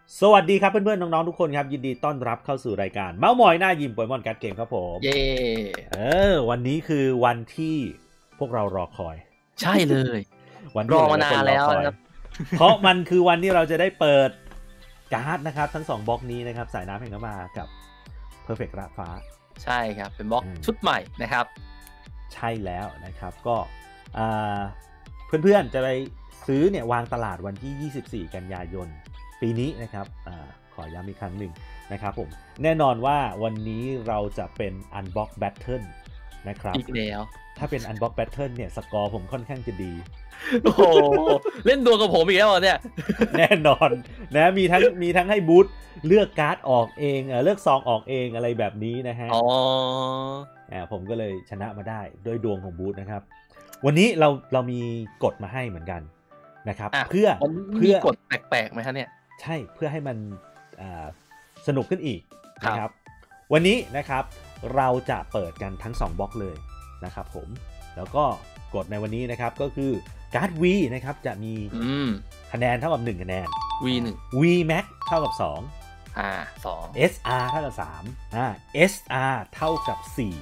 สวัสดีครับเพื่อนๆน้องๆทุกคนครับยินดีต้อนรับเข้าสู่รายการเมาส์มอยหน้ายิมโปเกมอนการ์ดเกมครับผมเย่วันนี้คือวันที่พวกเรารอคอยใช่เลยวันรอมานานแล้วครับเพราะมันคือวันที่เราจะได้เปิดการ์ดนะครับทั้ง2บล็อกนี้นะครับสายน้ำแห่งน้ำมากับ Perfect ระฟ้าใช่ครับเป็นบล็อกชุดใหม่นะครับใช่แล้วนะครับก็เพื่อนๆจะไปซื้อเนี่ยวางตลาดวันที่24กันยายนปีนี้นะครับขอย้ำอีกครั้งหนึ่งนะครับผมแน่นอนว่าวันนี้เราจะเป็น Unbox Battle นะครับอีกแล้วถ้าเป็น Unbox Battle เนี่ยสกอร์ผมค่อนข้างจะดีโอ้โหเล่นดวงกับผมอีกแล้วเนี่ยแน่นอนนะมีทั้งให้บูธเลือกการ์ดออกเองเลือกซองออกเองอะไรแบบนี้นะฮะผมก็เลยชนะมาได้ด้วยดวงของบูธนะครับวันนี้เรามีกฎมาให้เหมือนกันนะครับเพื่อกฎแปลกๆไหมฮะเนี่ยใช่เพื่อให้มันสนุกขึ้นอีกนะครับวันนี้นะครับเราจะเปิดกันทั้ง2บล็อกเลยนะครับผมแล้วก็กฎในวันนี้นะครับก็คือการ์ด V นะครับจะมีคะแนนเท่ากับ1คะแนน V1 V Max เท่ากับ2 2 SR เท่ากับ3SR เท่ากับ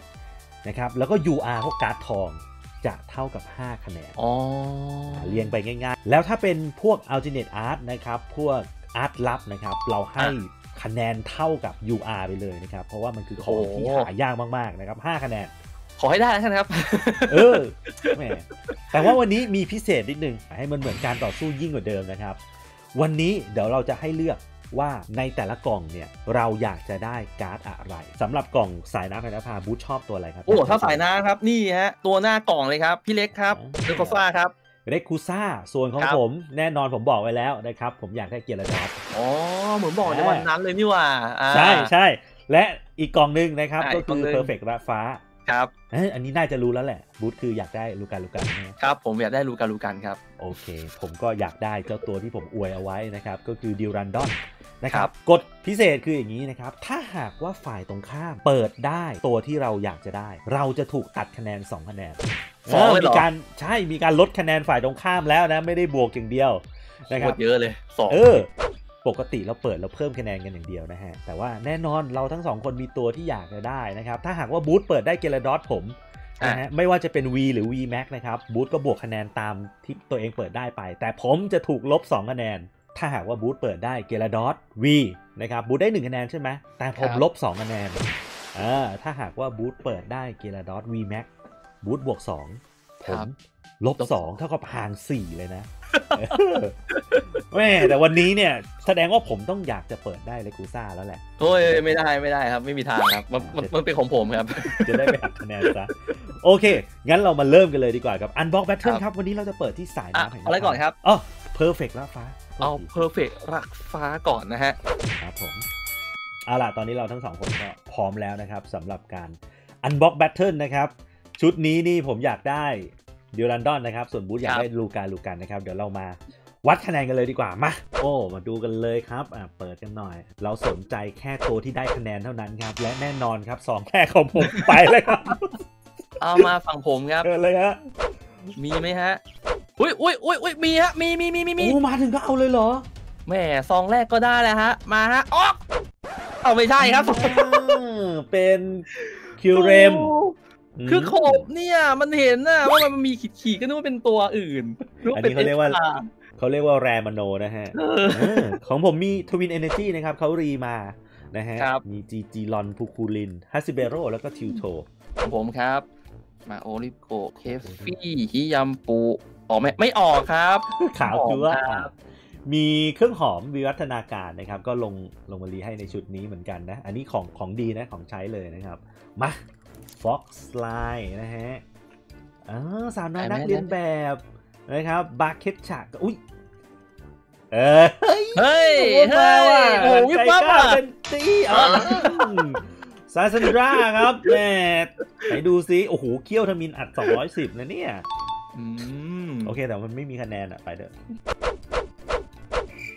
4นะครับแล้วก็ UR พวกการ์ดทองจะเท่ากับ5คะแนนเรียงไปง่ายๆแล้วถ้าเป็นพวก Alternate Art นะครับพวกอาร์ตลับนะครับเราให้คะแนนเท่ากับ UR ไปเลยนะครับเพราะว่ามันคือของที่หายากมากๆนะครับ5คะแนนขอให้ได้นะครับแหมแต่ว่าวันนี้มีพิเศษนิดนึงให้มันเหมือนการต่อสู้ยิ่งกว่าเดิมนะครับวันนี้เดี๋ยวเราจะให้เลือกว่าในแต่ละกล่องเนี่ยเราอยากจะได้การ์ดอะไรสำหรับกล่องสายน้ำแห่งน้ำพาบูธชอบตัวอะไรครับถ้าสายน้ำครับนี่ฮะตัวหน้ากล่องเลยครับพี่เล็กครับเดโคซ่าครับเรคูซ่าส่วนของผมแน่นอนผมบอกไว้แล้วนะครับผมอยากได้เกียร์ดอทเหมือนบอกในวันนั้นเลยนี่ว่าใช่และอีกกล่องนึงนะครับก็คือ Perfect ระฟ้าครับอันนี้น่าจะรู้แล้วแหละบูธคืออยากได้ลูกันครับผมอยากได้ลูกันครับโอเคผมก็อยากได้เจ้าตัวที่ผมอวยเอาไว้นะครับก็คือดิวรันดอนนะครับกฎพิเศษคืออย่างนี้นะครับถ้าหากว่าฝ่ายตรงข้ามเปิดได้ตัวที่เราอยากจะได้เราจะถูกตัดคะแนน2คะแนนมีการลดคะแนนฝ่ายตรงข้ามแล้วนะไม่ได้บวกอย่างเดียวนะครับเยอะเลย2 ปกติเราเปิดเราเพิ่มคะแนนกันอย่างเดียวนะฮะแต่ว่าแน่นอนเราทั้ง2คนมีตัวที่อยากจะได้นะครับถ้าหากว่าบูธเปิดได้เกลดอสผมนะฮะไม่ว่าจะเป็น V หรือ V Max นะครับบูธก็บวกคะแนนตามที่ตัวเองเปิดได้ไปแต่ผมจะถูกลบ2คะแนนถ้าหากว่าบูธเปิดได้เกลดอส V นะครับบูธได้1คะแนนใช่ไหมแต่ผมลบ2คะแนนถ้าหากว่าบูธเปิดได้เกลดอส V Max บูธบวก2ผมลบ2เท่ากับห่าง4เลยนะแม่แต่วันนี้เนี่ยแสดงว่าผมต้องอยากจะเปิดได้เลกูซ่าแล้วแหละโอ้ยไม่ได้ครับไม่มีทางครับมันเป็นของผมครับจะได้ไปหักคะแนนซะโอเคงั้นเรามาเริ่มกันเลยดีกว่ากับ Unbox Battle ครับวันนี้เราจะเปิดที่สายน้ำแห่งอะไรก่อนครับ Perfect ระฟ้าเอา Perfect ระฟ้าก่อนนะฮะครับผมเอาล่ะตอนนี้เราทั้ง2คนก็พร้อมแล้วนะครับสำหรับการ Unbox Battle นะครับชุดนี้นี่ผมอยากได้ดิวรันดอนนะครับส่วนบูธอยากได้ลูกันนะครับเดี๋ยวเรามาวัดคะแนนกันเลยดีกว่ามาดูกันเลยครับเปิดกันหน่อยเราสนใจแค่ตัวที่ได้คะแนนเท่านั้นครับและแน่นอนครับ2แรกของผมไปเลยครับเอามาฝั่งผมครับเลยฮะมีไหมฮะอุ้ยมีฮะมีมาถึงก็เอาเลยเหรอแหมซองแรกก็ได้แล้วฮะมาฮะเอาไม่ใช่ครับเป็นคิวเรมคือขบเนี่ยมันเห็นนะว่ามันมีขีดก็นึกว่าเป็นตัวอื่นอันนี้เขาเรียกว่าแรมโนนะฮะของผมมีทวินเอเนจีนะครับเขารีมานะฮะมีจีลอนพูคูลินฮัสซิเบโรแล้วก็ทิวโตของผมครับมาโอริโกเคฟฟี่ฮิยัมปูออกไม่ออกครับขาวจั๊วมีเครื่องหอมวิวัฒนาการนะครับก็ลงมารีให้ในชุดนี้เหมือนกันนะอันนี้ของดีนะของใช้เลยนะครับมาFox Line นะฮะสาวน้อยนักเรียนแบบนะครับบาร์เก็ตฉากอุ้ยเฮ้ยโอ้วิบวับเป็นตีซาซันดราครับแหมไหนดูซิโอ้โหเคี่ยวทมินอัด210นะเนี่ยโอเคแต่มันไม่มีคะแนนไปเถอะ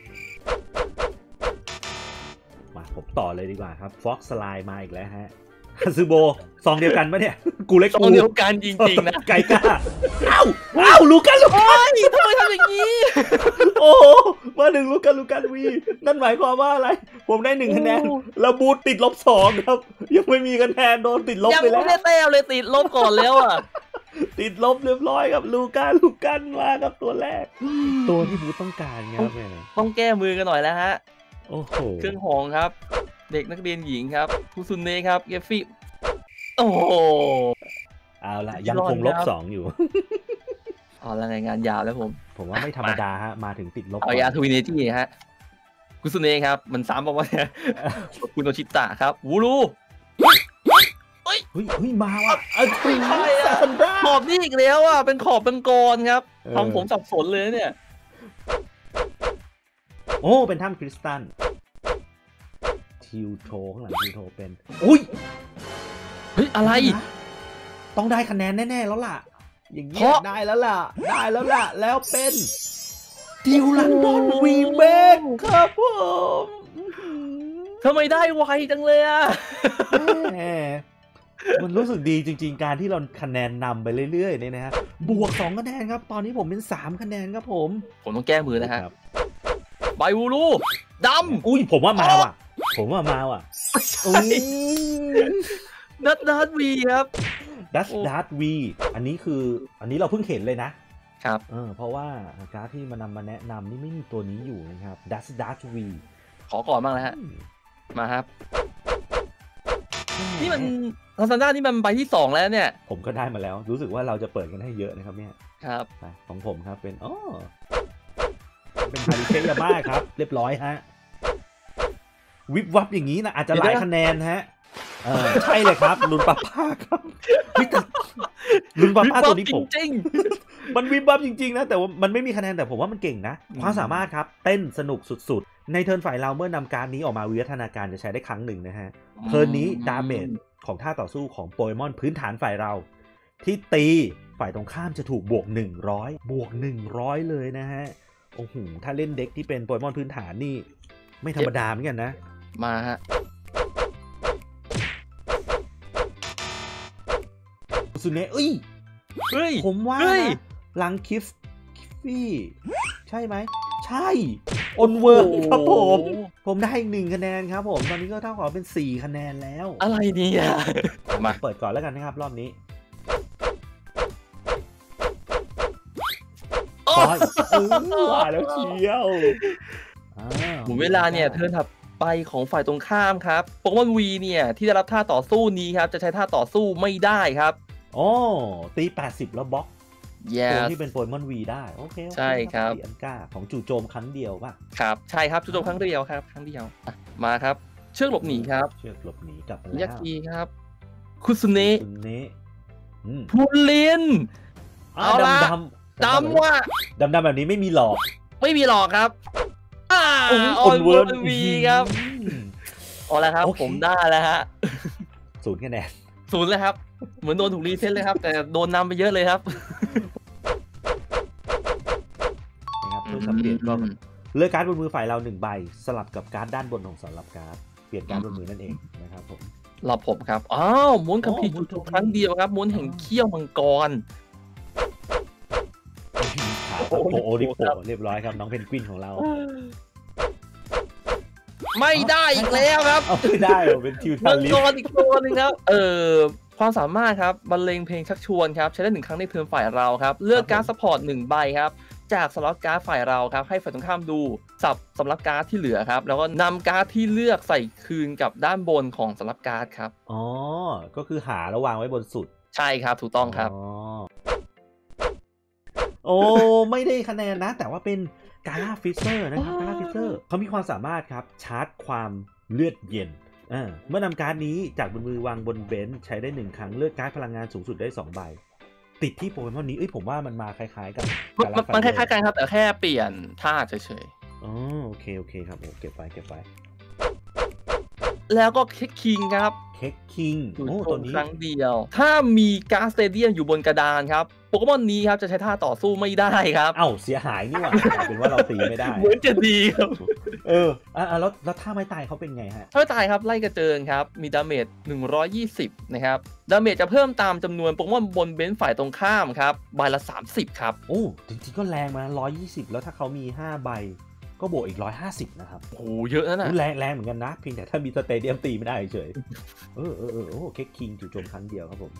มาผมต่อเลยดีกว่าครับ Fox Line มาอีกแล้วฮะฮัซึโบซองเดียวกันปะเนี่ยกูเล็กซองเดียวกันจริงๆนะไก่ก้าเอ้าลูกันโอ้ยทำไมทำอย่างนี้โอ้มาหนึ่งลูกันวีนั่นหมายความว่าอะไรผมได้1 คะแนนแล้วบูธติด-2ครับยังไม่มีคะแนนโดนติดลบไปแล้วยังไม่ได้แต้มเลยติดลบก่อนแล้วอ่ะติดลบเรียบร้อยครับลูกันมาครับตัวแรกตัวที่บูธต้องการครับแม่ต้องแก้มือกันหน่อยแล้วฮะโอ้โหเครื่องหองครับ เด็กนักเรียนหญิงครับคุซุเนะครับเกฟฟี่โอ้โหเอาละยังคง-2อยู่เอาละไงงานยาวแล้วผมว่าไม่ธรรมดาฮะมาถึงติดลบเอายาทวินเนจี้ฮะคุซุเนะครับมันซ้ำบอกว่าเนี่ยคุณโอชิตะครับวูรูเฮ้ยมาว่ะปริงขอบนี่อีกแล้วอ่ะเป็นขอบเป็นกรครับทำผมสับสนเลยเนี่ยโอ้เป็นถ้ำคริสตัลทิวโทข้างหลังทิวโทเป็นอุ้ยเฮ้ยอะไรต้องได้คะแนนแน่ๆแล้วล่ะอย่างนี้ได้แล้วล่ะแล้วเป็นดิวลันดอนวีเบกครับผมทำไมได้ไวจังเลยอ่ะมันรู้สึกดีจริงๆการที่เราคะแนนนำไปเรื่อยๆเนี่ยนะฮะบวก2 คะแนนครับตอนนี้ผมเป็น3 คะแนนครับผมต้องแก้มือนะฮะไบวูรูดำอุ้ยผมว่ามาว่ะดัตวีครับดัตวีอันนี้เราเพิ่งเห็นเลยนะครับเพราะว่าการ์ดที่มานำมาแนะนำนี่ไม่มีตัวนี้อยู่นะครับดัตวีขอก่อนบ้างนะฮะมาครับนี่มันลาซานด้านี่มันใบที่2แล้วเนี่ยผมก็ได้มาแล้วรู้สึกว่าเราจะเปิดกันให้เยอะนะครับเนี่ยครับของผมครับเป็นเป็นฮาริเคนยาม่าครับเรียบร้อยฮะวิบวับอย่างนี้นะอาจจะหลายคะแนนฮะใช่เลยครับลุนป้าครับลุนป้าตัวนี้ผมจริงมันวิบวับจริงๆนะแต่ว่ามันไม่มีคะแนนแต่ผมว่ามันเก่งนะความสามารถครับเต้นสนุกสุดๆในเทิร์นฝ่ายเราเมื่อนำการนี้ออกมาวิวัฒนาการจะใช้ได้ครั้งหนึ่งนะฮะเทิร์นนี้ดาเมจของท่าต่อสู้ของโปเกมอนพื้นฐานฝ่ายเราที่ตีฝ่ายตรงข้ามจะถูกบวก100เลยนะฮะโอ้โหถ้าเล่นเด็กที่เป็นโปเกมอนพื้นฐานนี่ไม่ธรรมดาเหมือนกันนะมาฮะสุเนะผมว่าหลังคิฟฟี่ใช่ไหมใช่อนเวิร์ครับผมได้อีก1 คะแนนครับผมตอนนี้ก็เท่ากับเป็น4 คะแนนแล้วอะไรเนี่ยมาเปิดก่อนแล้วกันนะครับรอบนี้ว่าแล้วเชียวหมุนเวลาเนี่ยเทิร์นถัดไปของฝ่ายตรงข้ามครับโปเกมอนวีเนี่ยที่ได้รับท่าต่อสู้นี้ครับจะใช้ท่าต่อสู้ไม่ได้ครับตี80แล้วบล็อกตัวที่เป็นโปเกมอนวีได้โอเคใช่ครับอันก้าของจู่โจมครั้งเดียวป่ะครับใช่ครับจู่โจมครั้งเดียวครับมาครับเชือกหลบหนีครับเชือกหลบหนีกลับมาแล้วยักษ์กีครับคุซุเนะพูลินเอาละดำว่ะดำแบบนี้ไม่มีหลอกครับอนเวิร์ดวีครับเอาละครับผมได้แล้วฮะ 0 คะแนน 0เลยครับเหมือนโดนถูกรีเซ็ตเลยครับแต่โดนนำไปเยอะเลยครับนะครับเพื่อสับเปลี่ยนก็เลือกการ์ดบนมือฝ่ายเรา1 ใบสลับกับการ์ดด้านบนของสำหรับการ์ดเปลี่ยนการ์ดบนมือนั่นเองนะครับผมครับม้วนคัมภีร์จุดครั้งเดียวครับม้วนแห่งเขี้ยวมังกรโอริโกเรียบร้อยครับน้องเพนกวินของเราไม่ได้อีกแล้วครับไม่ได้เป็นทิวทาลิสอีกตัวนึงครับความสามารถครับบรรเลงเพลงชักชวนครับใช้ได้1 ครั้งในเทิร์นฝ่ายเราครับเลือกการ์ดซัพพอร์ต1 ใบครับจากสล็อตการ์ดฝ่ายเราครับให้ฝ่ายตรงข้ามดูสับสำรับการ์ดที่เหลือครับแล้วก็นำการ์ดที่เลือกใส่คืนกับด้านบนของสำรับการ์ดครับก็คือหาแล้ววางไว้บนสุดใช่ครับถูกต้องครับไม่ได้คะแนนนะแต่ว่าเป็นกาลาฟิเซอร์นะครับกาลาฟิเซอร์เขามีความสามารถครับชาร์จความเลือดเย็นเมื่อนำการ์ดนี้จากบนมือวางบนเบนช์ใช้ได้1 ครั้งเลือกการ์ดพลังงานสูงสุดได้2 ใบติดที่โปเกมอนนี้ผมว่ามันมาคล้ายๆกันมันคล้ายๆกันครับแต่แค่เปลี่ยนท่าเฉยๆโอเคครับเก็บไว้แล้วก็เค้กคิงครับเค้กคิงจู่โอ้โจตัวมนี้ครั้งเดียว ถ้ามีการ์ดสเตเดียมอยู่บนกระดานครับโปเกมอนนี้ครับจะใช้ท่าต่อสู้ไม่ได้ครับเอ้าเสียหายนี่หว่า เป็นว่าเราตีไม่ได้เหมือนจะดีครับแล้วท่าไม้ตายเขาเป็นไงฮะถ้าไม่ตายครับไล่กระเจิงครับมีดาเมจ120นะครับดาเมจจะเพิ่มตามจำนวนโปเกมอนบนเบนซ์ฝ่ายตรงข้ามครับใบละ30ครับโอ้จริงๆก็แรงมา120แล้วถ้าเขามี5ใบก็บวกอีก150นะครับโอ้โหเยอะนะแรงเหมือนกันนะเพียงแต่ถ้ามีสเตเดียมตีไม่ได้เฉยโอ้เค้กคิงจู่โจมครั้งเดียวครับผม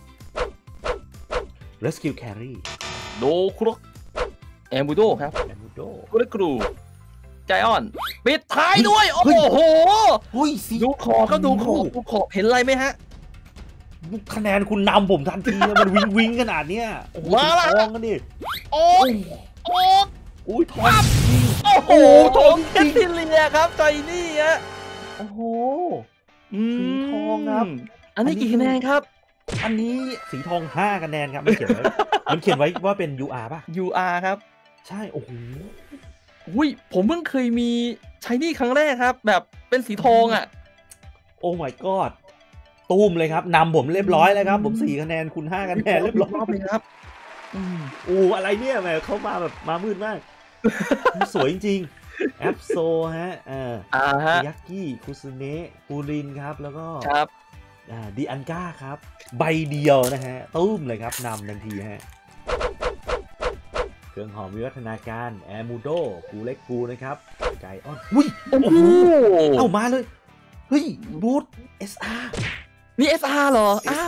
Rescue Carry โดครกแอมบูโดครับแอมบูโดกุลกรูใจออนปิดท้ายด้วย โอ้โหเฮ้ยสิดูขอครับดูขอเห็นอะไรไหมฮะคะแนนคุณนำผมทันทีเลยมันวิงขนาดเนี้ยโอ้โหมาละทองกันดิโอ๊ยโอ๊ยอุ้ยทองจริงโอ้โหทองจแคริทงติเลียครับใจนี่ฮะโอ้โหอืมสีทองครับอันนี้กี่คะแนนครับอันนี้สีทอง5คะแนนครับมันเขียนไว้ ว่าเป็น UR ป่ะ UR ครับใช่โอ้โหอุ้ยผมเพิ่งเคยมีใช้นี่ครั้งแรกครับ แบบเป็นสีทองอ่ะโอ้ my god ตูมเลยครับนำผมเรียบร้อยแล้วครับผม4คะแนนคุณ5คะแนนเรียบร้อยรอบเลยครับโอ้อะไรเนี่ยแหมเขามาแบบมามืดมาก สวยจริงๆแอปโซฮะฮะยักกี้คุซุเนะปูรินครับแล้วก็ครับดิอันก้าครับใบเดียวนะฮะตุ้มเลยครับนำทันทีฮะเครื่องหอมวิวัฒนาการแอร์มูโดกูเล็กกูนะครับไกออนอุ้ยโอ้โหเอามาเลยเฮ้ยบูท SR นี่ SR เหรอ อ้าว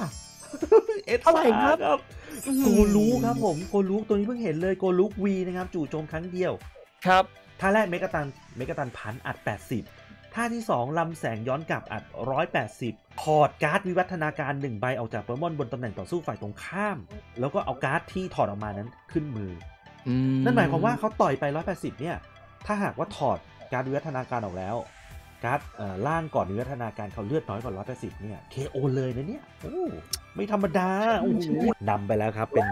SR อะไรครับโกลูครับผมโกลูตัวนี้เพิ่งเห็นเลยโกลูวีนะครับจู่โจมครั้งเดียวครับท่าแรกเมกะตันพันอัด80ท่าที่2ลำแสงย้อนกลับอัด180ถอดการ์ดวิวัฒนาการ1ใบออกจากโปเกมอนบนตำแหน่งต่อสู้ฝ่ายตรงข้ามแล้วก็เอาการ์ดที่ถอดออกมานั้นขึ้นมือนั่นหมายความว่าเขาต่อยไป180เนี่ยถ้าหากว่าถอดการ์ดวิวัฒนาการออกแล้วการ์ดล่างก่อนวิวัฒนาการเขาเลือดน้อยกว่า180เนี่ย KO เลยนะเนี่ยโอ้ไม่ธรรมดาโอ้โหนำไปแล้วครับเป็น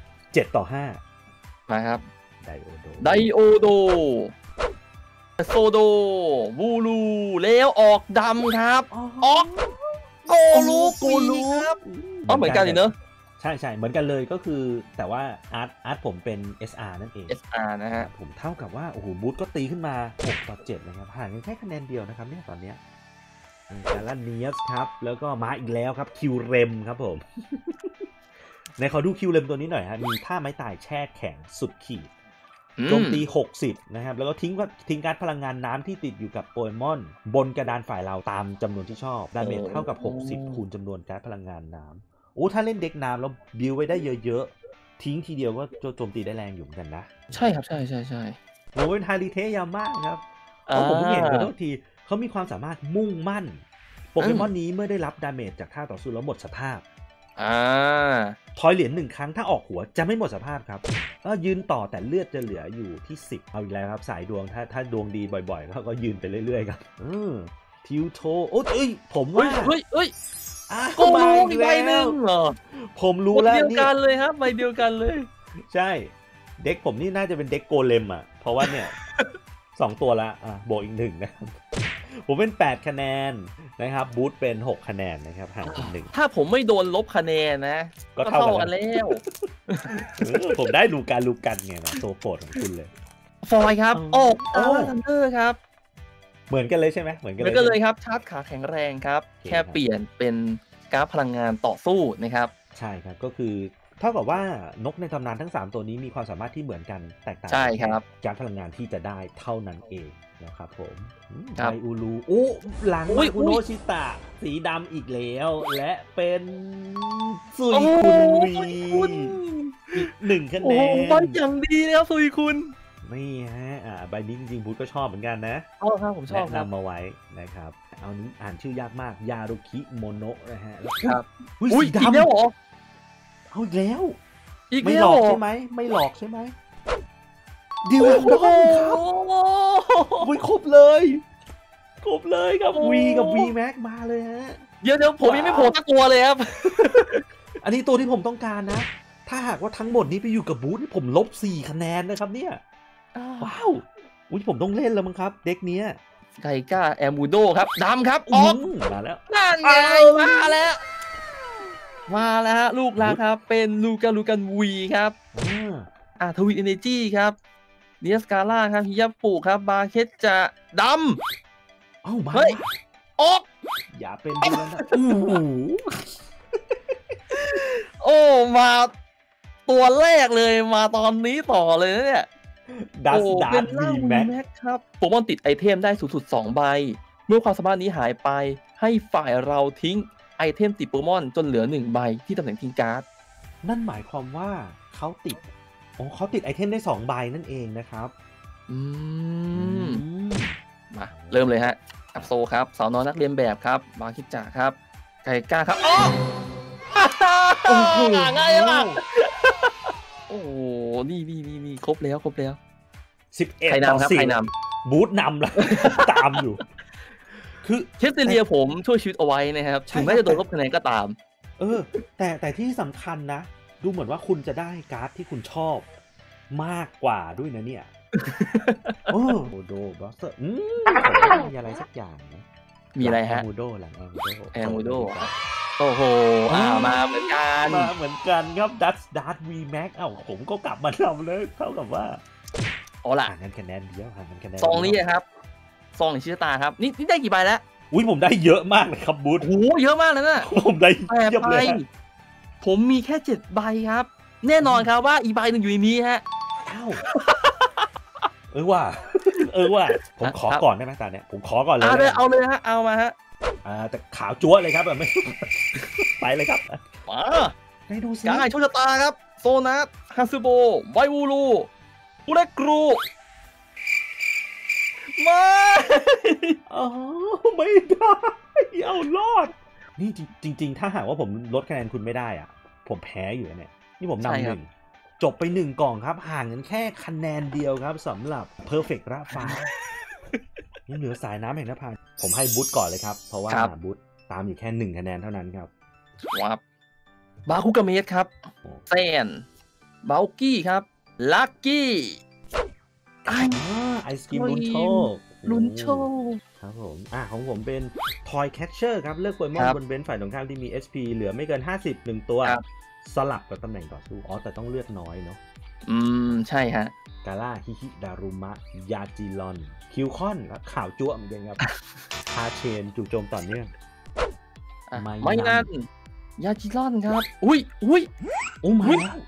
7-5 มาครับไดโอโดโซโดบูลูแล้วออกดำครับ ออกโกลูครับอ๋อเหมือนกันเลยเนอะใช่เหมือนกันเลยก็คือแต่ว่าอาร์ตผมเป็น SR นั่นเอง SR นะฮะผมเท่ากับว่าโอ้โหบูธก็ตีขึ้นมา6-7นะครับห่างกันแค่คะแนนเดียวนะครับเนี่ยตอนเนี้ยการล่าเนียสครับแล้วก็มาอีกแล้วครับคิวเรมครับผม ในขอดูคิวเรมตัวนี้หน่อยฮะมีท่าไม้ตายแช่แข็งสุดขีดโจมตี60นะครับแล้วก็ทิ้งการ์ดพลังงานน้ำที่ติดอยู่กับโปเกมอนบนกระดานฝ่ายเราตามจำนวนที่ชอบดาเมจเท่ากับ60คูณจำนวนการ์ดพลังงานน้ำโอ้ถ้าเล่นเด็กน้ำแล้วบิวไว้ได้เยอะๆทิ้งทีเดียวก็โจมตีได้แรงอยู่เหมือนกันนะใช่ครับใช่โอ้เป็นฮาริเทยามากครับเพราะผมเพิ่งเห็นกันทุกทีเขามีความสามารถมุ่งมั่นโปเกมอนนี้เมื่อได้รับดาเมจจากท่าต่อสู้แล้วหมดสภาพทอยเหรียญ1ครั้งถ้าออกหัวจะไม่หมดสภาพครับก็ยืนต่อแต่เลือดจะเหลืออยู่ที่10เอาอีกแล้วครับสายดวงถ้าดวงดีบ่อยๆก็ยืนไปเรื่อยๆครับทิวโทโอ้ยผมว่าโกลูอีกใบหนึ่งเหรอผมรู้แล้วเดียวกันเลยครับใบเดียวกันเลยใช่เด็กผมนี่น่าจะเป็นเด็กโกเลมอ่ะเพราะว่าเนี่ย2ตัวละบวกอีก1นะครับผมเป็น8คะแนนนะครับบูธเป็น6คะแนนนะครับห่างกัน1 ถ้าผมไม่โดนลบคะแนนนะก็เท่ากันแล้วผมได้ลูกันไงนะโซโปรดของคุณเลยฟอยครับออกทันเดอร์ครับเหมือนกันเลยใช่ไหมเหมือนกันเลยครับชาร์จขาแข็งแรงครับแค่เปลี่ยนเป็นการ์ดพลังงานต่อสู้นะครับใช่ครับก็คือเท่ากับว่านกในตำนานทั้ง3ตัวนี้มีความสามารถที่เหมือนกันแตกต่างใช่ครับการพลังงานที่จะได้เท่านั้นเองนะครับผมไดอูรูโอ้หลังคุโนชิตะสีดำอีกแล้วและเป็นซุยคุณวีอีก1คะแนนโอ้ยอย่างดีแล้วซุยคุณนี่ฮะใบนี้จริงๆบูธก็ชอบเหมือนกันนะครับผมชอบนำมาไว้นะครับเอานี้อ่านชื่อยากมากยารุคิโมโนะนะฮะแล้วครับอุ้ยสีดำแล้วเหรอเอาแล้วอีกไม่หลอกใช่ไหมไม่หลอกใช่ไหมดิวดอมครับวุ้ยครบเลยครับวีกับวีแม็กมาเลยฮะเดี๋ยวผมยังไม่โผล่สักตัวเลยครับอันนี้ตัวที่ผมต้องการนะถ้าหากว่าทั้งหมดนี้ไปอยู่กับบูธนี่ผมลบ4คะแนนนะครับเนี่ยว้าวอุ้ยผมต้องเล่นแล้วมั้งครับเด็กเนี้ยไกก้าแอมูโดครับดำครับออกมาแล้วนั่นไงมาแล้วฮะลูกรักครับเป็นลูกันวีครับทวินเอเนจีครับเนียสกาล่าครับฮิยาปุครับบาเคจจะดำมาเฮ้ยออกอย่าเป็นดูแล้วนะโอ้มาตัวแรกเลยมาตอนนี้ต่อเลยนะเนี่ยดัสดาร์วีแม็กครับโปเกมอนติดไอเทมได้สูงสุด2ใบเมื่อความสามารถนี้หายไปให้ฝ่ายเราทิ้งไอเทมติดโปเกมอนจนเหลือ1ใบที่ตำแหน่งทิ้งการ์ดนั่นหมายความว่าเขาติดไอเทมได้2ใบนั่นเองนะครับมาเริ่มเลยฮะอับโซครับสาวน้อยนักเรียนแบบครับบาคิจ่าครับไก่ก้าครับอ๋อง่ายมากโอ้โหนี่ครบแล้ว 11-10บูธนำแล้วตามอยู่คือเชสเตเลียผมช่วยชีวิตเอาไว้นะครับถึงแม้จะโดนลบคะแนนก็ตามแต่ที่สำคัญนะดูเหมือนว่าคุณจะได้การ์ดที่คุณชอบมากกว่าด้วยนะเนี่ยโอ้โดบล็อกเตอร์มีอะไรสักอย่างนะมีอะไรฮะแอมูโดหลังแอมูโดโอ้โหมาเหมือนกันครับดัสดาร์ทวีแม็กผมก็กลับมาทำเลยเท่ากับว่าล่ะห่างกันคะแนนเดียวซองนี้ครับซองในชิตาครับนี่ได้กี่ใบแล้วผมได้เยอะมากเลยครับบูธโอ้เยอะมากเลยนะผมได้เยอะเลยผมมีแค่7ใบครับแน่นอนครับว่าอีใบหนึ่งอยู่ในนี้ฮะว่าผมขอก่อนได้ไหมตาเนี่ยผมขอก่อนเลยเอาเลยฮะเอามาฮะแต่ขาวจั๊วเลยครับไม่ไปเลยครับมาได้ดูสิกายโชคชะตาครับโซนัสฮาซึโบไววูรูอุเรกรูไม่ได้เอารอดนี่จริงถ้าหากว่าผมลดคะแนนคุณไม่ได้ผมแพ้อยู่เนี่ยนี่ผมนำ1จบไป1กล่องครับห่างกันแค่คะแนนเดียวครับสำหรับ Perfect ระฟ้ายังเหลือสายน้ำแห่งนภาผมให้บูธก่อนเลยครับเพราะว่าบูธตามอยู่แค่1คะแนนเท่านั้นครับบาคุกาเมสครับเซนบากี้ครับลักกี้ไอศกรีมลุ้นโชคครับผมของผมเป็น Toy Catcher ครับเลือกโปเกมอนบนเบนฝ่ายตรงข้ามที่มี SP เหลือไม่เกิน50 1ตัวสลับกับตำแหน่งต่อสู้แต่ต้องเลือกน้อยเนาะใช่ฮะกาล่าฮิฮิดารุมะยาจิลอนคิวคอนครับข่าวจั่วเหมือนกันครับคาเชนจู่โจมต่อเนื่องไม่นั่นยาจิลอนครับอุ้ยมาแล้ว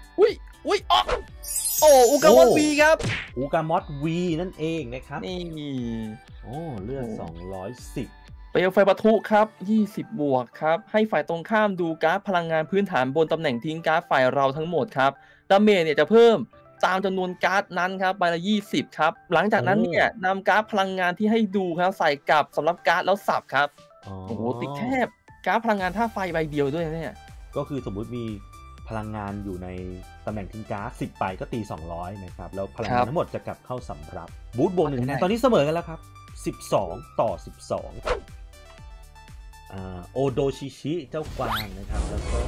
อุกามอสวีครับอุกามอสวีนั่นเองนะครับนี่เลือด210 เปลวไฟปะทุครับ20บวกครับให้ฝ่ายตรงข้ามดูการ์ดพลังงานพื้นฐานบนตำแหน่งทิ้งการ์ดฝ่ายเราทั้งหมดครับดาเมจเนี่ยจะเพิ่มตามจำนวนการ์ดนั้นครับใบละ20ครับหลังจากนั้นเนี่ยนำการ์ดพลังงานที่ให้ดูครับใส่กลับสำหรับการ์ดแล้วสับครับติดแคบการ์ดพลังงานท่าไฟใบเดียวด้วยเนี่ยก็คือสมมุติมีพลังงานอยู่ในตำแหน่งทิ้งการ์ด10ใบก็ตี200นะครับแล้วพลังงานทั้งหมดจะกลับเข้าสำรับบูทบวก1คะแนนตอนนี้เสมอกันแล้วครับ12-12โอโดชิชิเจ้ากวางนะครับแล้วก็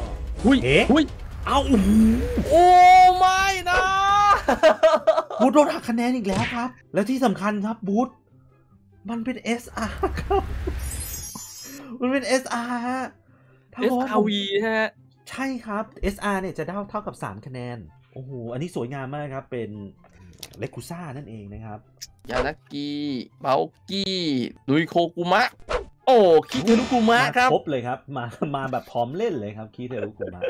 โอ้ไม่นะบูธโดนหักคะแนนอีกแล้วครับและที่สำคัญครับบูธมันเป็น SR ครับมันเป็น SR SRV ฮะใช่ครับ SR เนี่ยจะได้เท่ากับ3คะแนนโอ้โหอันนี้สวยงามมากครับเป็นเลกุซ่านั่นเองนะครับยานากิเบากี้ลุยโคกุมะคิเทรุกุมะครับครบเลยครับมาแบบพร้อมเล่นเลยครับคิเทรุกุมะ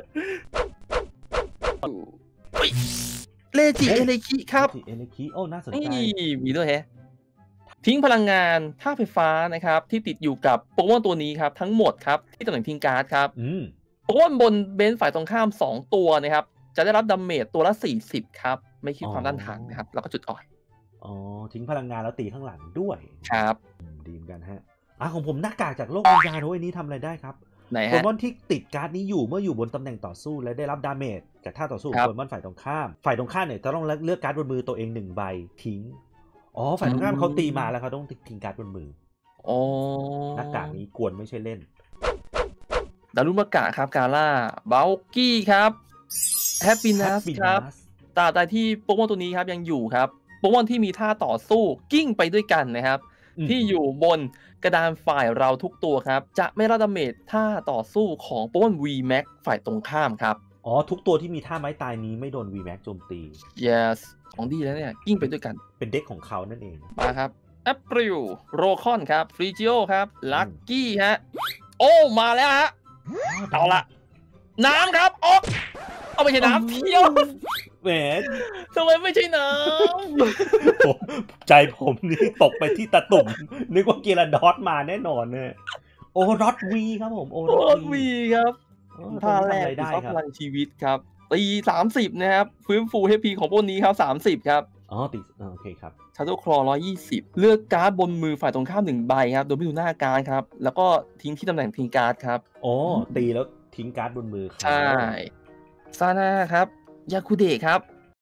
เลจิเอเลคิครับเอเลคิน่าสนใจมีด้วยแฮะทิ้งพลังงานท่าไฟฟ้านะครับที่ติดอยู่กับโปเกมอนตัวนี้ครับทั้งหมดครับที่ตำแหน่งทิ้งการ์ดครับโปเกมอนบนเบนฝ่ายตรงข้าม2ตัวนะครับจะได้รับดาเมจตัวละ40ครับไม่คิดความต้านทานนะครับแล้วก็จุดอ่อนทิ้งพลังงานแล้วตีข้างหลังด้วยครับดีเหมือนกันฮะของผมหน้ากากจากโลกวิญญาณโอ้ยนี้ทำอะไรได้ครับโปเกมอนที่ติดการ์ดนี้อยู่เมื่ออยู่บนตำแหน่งต่อสู้และได้รับดาเมจจากท่าต่อสู้ของโปเกมอนฝ่ายตรงข้ามเนี่ยจะต้องเลือกการ์ดบนมือตัวเอง1ใบทิ้งฝ่ายตรงข้ามเขาตีมาแล้วเขาต้องทิ้งการ์ดบนมือหน้ากากนี้กวนไม่ใช่เล่นดารุมะกะครับกาล่าเบลกี้ครับแฮปปี้นัสครับตราบใดที่โปเกมอนตัวนี้ครับยังอยู่ครับโปเกมอนที่มีท่าต่อสู้กิ้งไปด้วยกันนะครับที่อยู่บนกระดานฝ่ายเราทุกตัวครับจะไม่รับดาเมจถ้าต่อสู้ของโปเกมอน VMAX ฝ่ายตรงข้ามครับอ๋อทุกตัวที่มีท่าไม้ตายนี้ไม่โดน VMAX โจมตี yes ของดีแล้วเนี่ยกิ้งไปด้วยกันเป็นเด็กของเขานั่นเองมาครับแอปริลโรคอนครับฟรีจิโอครับลัคกี้ฮะโอ้มาแล้วฮะเอาละน้ำครับออกเอาไม่ใช่น้ำเที่ยวแหมทำไมไม่ใช่น้ำใจผมนี่ตกไปที่ตะตุ่มนึกว่าเกลาดอสมาแน่นอนเนี่ยโอรอดวีครับผมโอรอดวีครับท่าแรกได้ครับพลังชีวิตครับตี30นะครับฟื้นฟู HP ของพวกนี้ครับ30ครับอ๋อตีโอเคครับชาร์โดคลอ120เลือกการ์ดบนมือฝ่ายตรงข้าม1ใบครับโดยไม่ดูหน้าการ์ดครับแล้วก็ทิ้งที่ตำแหน่งทิ้งการ์ดครับอ๋อตีแล้วทิ้งการ์ดบนมือใช่ซาน่าครับยาคุเดะครับ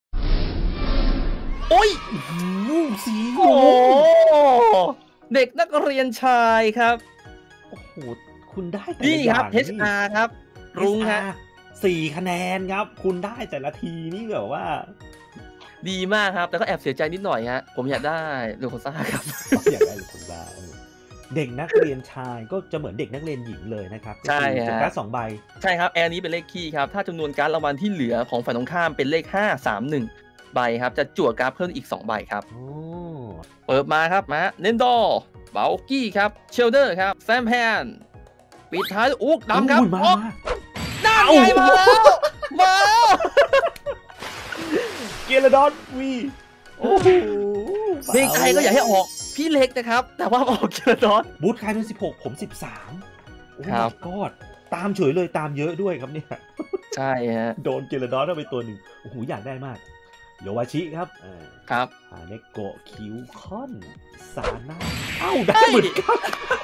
โอ้ยสีโอ้เด็กนักเรียนชายครับโอ้โหคุณได้นี่ครับ HR ครับรุ้งฮะ 4 คะแนนครับคุณได้แต่ละทีนี่แบบว่าดีมากครับแต่ก็แอบเสียใจนิดหน่อยฮะผมอยากได้ลูโคซ่าครับอยากได้ลูโคซ่าเด็กนักเรียนชายก็จะเหมือนเด็กนักเรียนหญิงเลยนะครับใช่ฮะการ์ด2 ใบใช่ครับแอร์นี้เป็นเลขคีย์ครับถ้าจำนวนการ์ดรางวัลที่เหลือของฝ่ายตรงข้ามเป็นเลข531ใบครับจะจั่วการ์ดเพิ่มอีก2ใบครับเปิดมาครับมาเนนดอร์เบลกี้ครับเชลเดอร์ครับแซมแพนปิดท้ายอุ๊กดำครับด้านไงมาแล้วมาเกลาดอสวีโอ้โหเพลงไทยก็อยากให้ออกพี่เล็กนะครับแต่ว่าออกเกลาดอสบูธคายเป็น16ผม13ครับก็ตามเฉยเลยตามเยอะด้วยครับเนี่ยใช่ฮะโดนเกลาดอสเข้าไปตัวหนึ่งโอ้โหอยากได้มากโยวาชิครับครับเนโกะคิวคอนซาน่าได้เหมือนกัน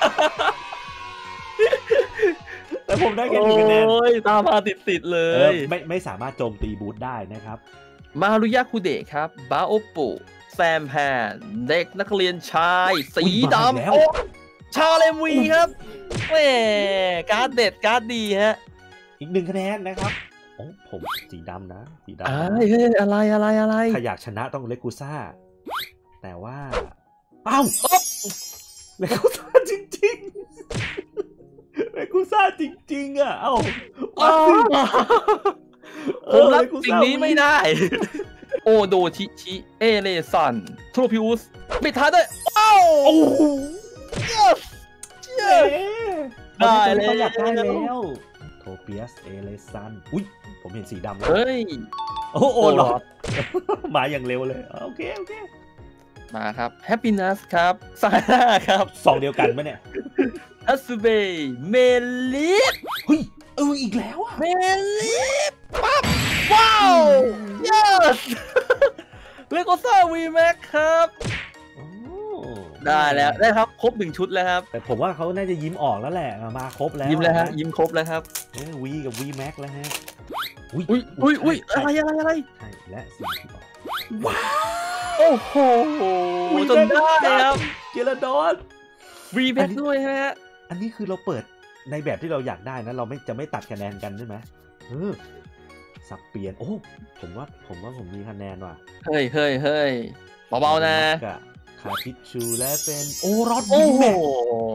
แต่ผมได้แค่1 คะแนนตามมาติดเลยไม่สามารถโจมตีบูธได้นะครับมารุยะคุเดะครับบาโอปุแซมแพนเด็กนักเรียนชายสีดำชาเลมวีครับแหมการ์ดเด็ดการ์ดดีฮะอีก1 คะแนนนะครับโอ้ผมสีดำนะสีดำอะไรถ้าอยากชนะต้องเลกูซ่าแต่ว่าเลกูซ่าจริงๆเลกูซ่าจริงๆอ่ะผมรับสิ่งนี้ไม่ได้โอโดชิเอเลซันโทรพิอุสปิดท้ายด้วยว้าวได้เลยอยากได้แล้วโทเปียสเอเลซันอุ้ยผมเห็นสีดำแล้วเฮ้ยโอ้หลอดมาอย่างเร็วเลยโอเคมาครับแฮปปี้นัสครับซาน่าครับ 2 เดียวกันไหมเนี่ยอัสเบย์เมลิสเฮ้ยอีกแล้วอ่ะเมลิสปั๊บว้าว yes เลโกซ่า VMAX ครับได้แล้วได้ครับครบ1 ชุดแล้วครับแต่ผมว่าเขาน่าจะยิ้มออกแล้วแหละมาครบแล้วยิ้มแล้วฮะยิ้มครบแล้วครับวีกับ VMAX แล้วฮะอุ้ยอะไรใช่และสิ่งที่ออกว้าวโอ้โหจนได้ครับเกลาดอส VMAX ด้วยฮะอันนี้คือเราเปิดในแบบที่เราอยากได้นะเราจะไม่ตัดคะแนนกันใช่ไหมสับเปลี่ยนโอ้ผมว่าผมมีคะแนนว่ะเฮ้ยเบาๆนะคาพิชูและเป็นโอรอดวีแม็ก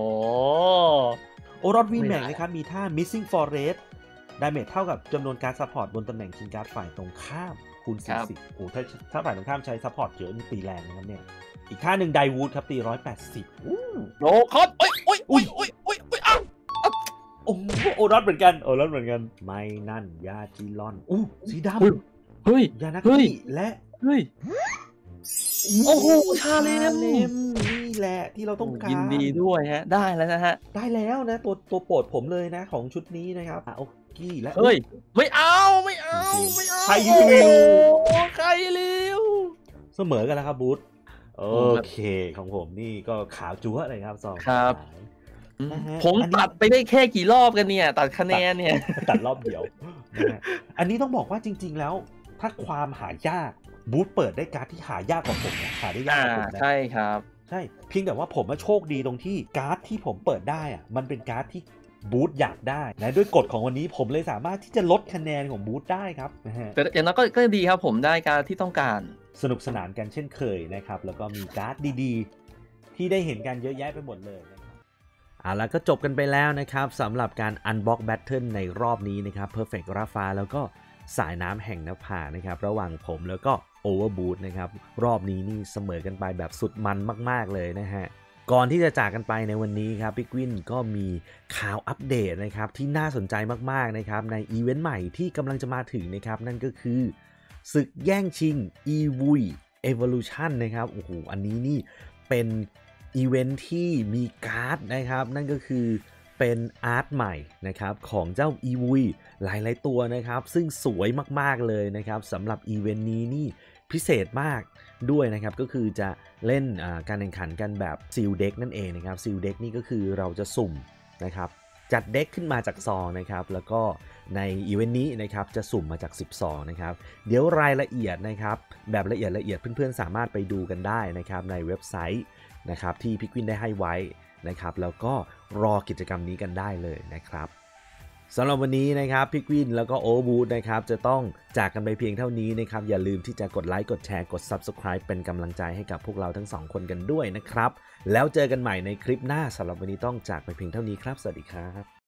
โอรอดวีแม็กนะครับมีท่า missing forest ดาเมจเท่ากับจำนวนการซัพพอร์ตบนตำแหน่งคิงการ์ดฝ่ายตรงข้ามคูณ40โอ้ถ้าฝ่ายตรงข้ามใช้ซัพพอร์ตเยอะนี่ตีแรงนะครับเนี่ยอีกท่าหนึ่งไดวูดครับตี180 โลคอสอุ้ยโอรอดเหมือนกันไม่นั่นยาจิลอนสีดำยานักขี่และโอ้โหชาเลมนี่แหละที่เราต้องการยินดีด้วยฮะได้แล้วนะฮะได้แล้วนะตัวโปรดผมเลยนะของชุดนี้นะครับโอกี้และไม่เอาใครริวเสมอกันแล้วครับบูธโอเคของผมนี่ก็ขาวจั๊วเลยครับ2 ครับผมตัดไปได้แค่กี่รอบกันเนี่ยตัดคะแนนเนี่ยตัดรอบเดียวอันนี้ต้องบอกว่าจริงๆแล้วถ้าความหายากบูธเปิดได้การ์ดที่หายากกว่าผมหาได้ยากกว่าผมนะใช่ครับใช่เพียงแต่ว่าผมโชคดีตรงที่การ์ดที่ผมเปิดได้อะมันเป็นการ์ดที่บูธอยากได้นะด้วยกฎของวันนี้ผมเลยสามารถที่จะลดคะแนนของบูธได้ครับแต่อย่างนั้นก็ดีครับผมได้การ์ดที่ต้องการสนุกสนานกันเช่นเคยนะครับแล้วก็มีการ์ดดีๆที่ได้เห็นกันเยอะแยะไปหมดเลยนะครับแล้วก็จบกันไปแล้วนะครับสำหรับการ Unbox Battle ในรอบนี้นะครับ Perfect ราฟ้าแล้วก็สายน้ำแห่งนภานะครับระหว่างผมแล้วก็ Overboot นะครับรอบนี้นี่เสมอกันไปแบบสุดมันมากๆเลยนะฮะก่อนที่จะจากกันไปในวันนี้ครับพี่กวินก็มีข่าวอัปเดตนะครับที่น่าสนใจมากๆนะครับในอีเวนต์ใหม่ที่กำลังจะมาถึงนะครับนั่นก็คือศึกแย่งชิง EVUI Evolution นะครับโอ้โหอันนี้นี่เป็นอีเวนต์ที่มีการ์ดนะครับนั่นก็คือเป็นอาร์ตใหม่นะครับของเจ้า EVUI หลายๆตัวนะครับซึ่งสวยมากๆเลยนะครับสำหรับอีเวนต์นี้นี่พิเศษมากด้วยนะครับก็คือจะเล่นการแข่งขันกันแบบซีลเด็กนั่นเองนะครับซีลเด็กนี่ก็คือเราจะสุ่มนะครับจัดเด็กขึ้นมาจากซองนะครับแล้วก็ในอีเวนต์นี้นะครับจะสุ่มมาจาก10ซองนะครับเดี๋ยวรายละเอียดนะครับแบบละเอียดเพื่อนๆสามารถไปดูกันได้นะครับในเว็บไซต์นะครับที่พี่กวินได้ให้ไว้นะครับแล้วก็รอกิจกรรมนี้กันได้เลยนะครับสำหรับวันนี้นะครับพี่กวินแล้วก็โอเวอร์บูทนะครับจะต้องจากกันไปเพียงเท่านี้นะครับอย่าลืมที่จะกดไลค์กดแชร์กด Subscribe เป็นกำลังใจให้กับพวกเราทั้ง2คนกันด้วยนะครับแล้วเจอกันใหม่ในคลิปหน้าสำหรับวันนี้ต้องจากไปเพียงเท่านี้ครับสวัสดีครับ